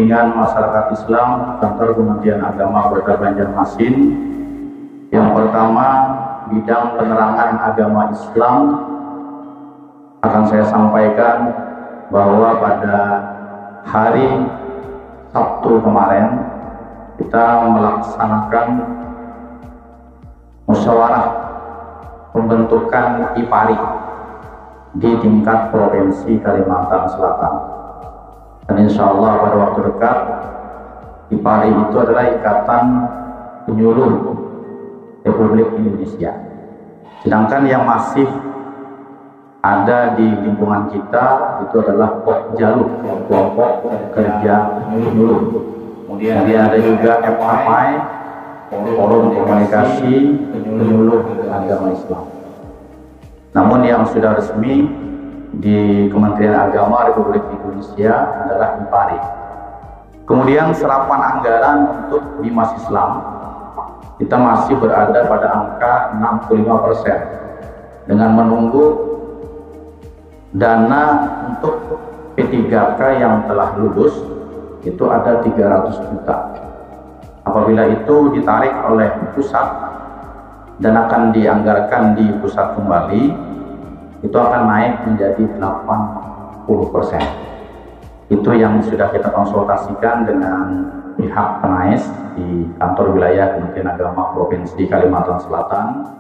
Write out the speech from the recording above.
bimbingan masyarakat Islam Kantor Kementerian Agama Kota Banjarmasin. Yang pertama, bidang penerangan agama Islam akan saya sampaikan bahwa pada hari Sabtu kemarin kita melaksanakan musyawarah pembentukan IPARI di tingkat Provinsi Kalimantan Selatan. Dan insya Allah pada waktu dekat IPARI itu adalah Ikatan Penyuluh Republik Indonesia. Sedangkan yang masih ada di lingkungan kita itu adalah POKJALU, kelompok kerja penyuluh. Kemudian ada juga FHMAI, Forum Komunikasi Penyuluh Agama Islam. Namun yang sudah resmi di Kementerian Agama Republik Indonesia adalah IPARI. Kemudian serapan anggaran untuk Bimas Islam kita masih berada pada angka 65% dengan menunggu dana untuk P3K yang telah lulus itu ada 300 juta. Apabila itu ditarik oleh pusat dan akan dianggarkan di pusat kembali, itu akan naik menjadi 80%. Itu yang sudah kita konsultasikan dengan pihak PENAES di kantor wilayah Kementerian Agama Provinsi Kalimantan Selatan.